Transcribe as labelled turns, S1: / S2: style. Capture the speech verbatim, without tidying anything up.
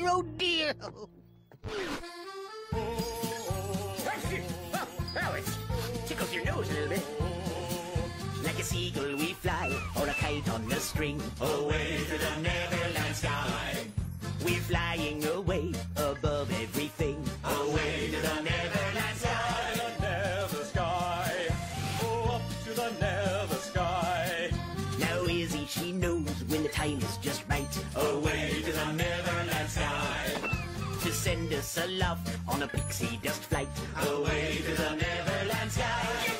S1: zero deal.
S2: Oh, oh, it tickles your nose a little bit. Like a seagull we fly, or a kite on a string, away to the Neverland sky. We're flying away above everything, away to the Neverland sky.
S3: The Never sky, oh, up to the Never sky.
S2: Now Izzy, she knows when the time is just right, away to the Neverland sky. To send us aloft on a pixie dust flight, away to the Neverland sky.